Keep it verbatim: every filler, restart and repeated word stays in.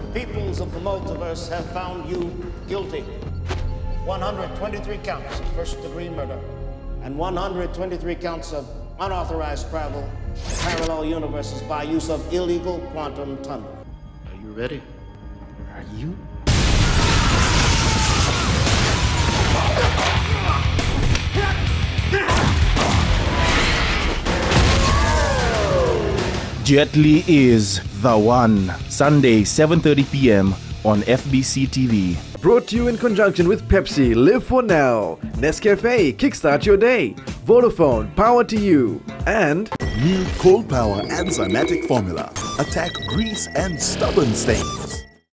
peoples of the multiverse have found you guilty. one hundred twenty-three counts of first-degree murder and one hundred twenty-three counts of unauthorized travel to parallel universes by use of illegal quantum tunneling. Are you ready? Are you? Jet Li is the one. Sunday, seven thirty p m on F B C T V. Brought to you in conjunction with Pepsi, Live for Now, Nescafe, Kickstart Your Day, Vodafone, Power to You, and New Cold Power Enzymatic Formula. Attack grease and stubborn stains.